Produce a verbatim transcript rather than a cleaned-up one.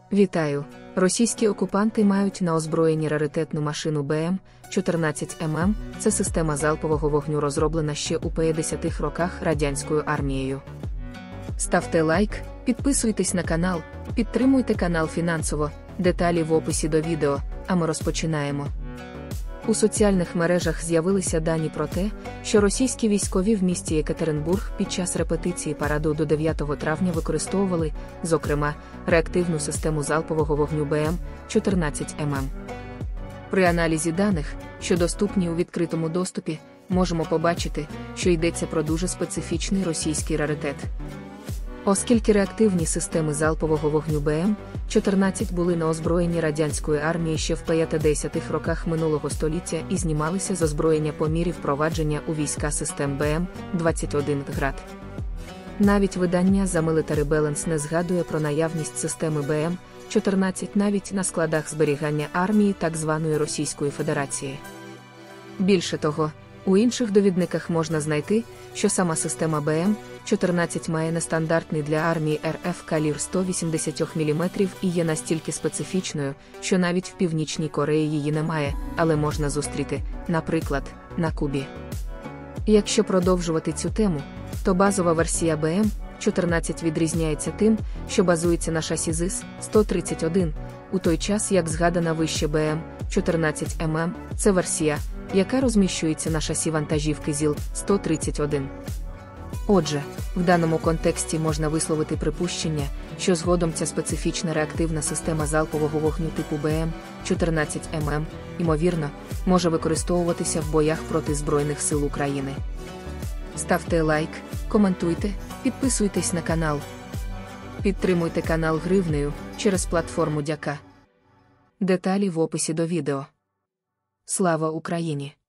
Вітаю! Російські окупанти мають на озброєнні раритетну машину Б М чотирнадцять М М. Це система залпового вогню, розроблена ще у п'ятдесятих роках радянською армією. Ставте лайк, підписуйтесь на канал, підтримуйте канал фінансово, деталі в описі до відео, а ми розпочинаємо. У соціальних мережах з'явилися дані про те, що російські військові в місті Єкатеринбург під час репетиції параду до дев'ятого травня використовували, зокрема, реактивну систему залпового вогню Б М чотирнадцять М М. При аналізі даних, що доступні у відкритому доступі, можемо побачити, що йдеться про дуже специфічний російський раритет. Оскільки реактивні системи залпового вогню Б М чотирнадцять були на озброєнні радянської армії ще в п'ятдесятих роках минулого століття і знімалися з озброєння по мірі впровадження у війська систем Б М двадцять один град. Навіть видання The Military Balance не згадує про наявність системи Б М чотирнадцять навіть на складах зберігання армії так званої Російської Федерації. Більше того, у інших довідниках можна знайти, що сама система Б М чотирнадцять має нестандартний для армії Р Ф калібр сто вісімдесят міліметрів і є настільки специфічною, що навіть в Північній Кореї її немає, але можна зустріти, наприклад, на Кубі. Якщо продовжувати цю тему, то базова версія Б М чотирнадцять відрізняється тим, що базується на шасі З І С сто тридцять один, у той час як згадана вище Б М чотирнадцять М М – це версія, яка розміщується на шасі вантажівки ЗІЛ сто тридцять один. Отже, в даному контексті можна висловити припущення, що згодом ця специфічна реактивна система залпового вогню типу Б М чотирнадцять М М, ймовірно, може використовуватися в боях проти Збройних сил України. Ставте лайк, коментуйте, підписуйтесь на канал. Підтримуйте канал гривнею через платформу Дяка. Деталі в описі до відео. Слава Україні!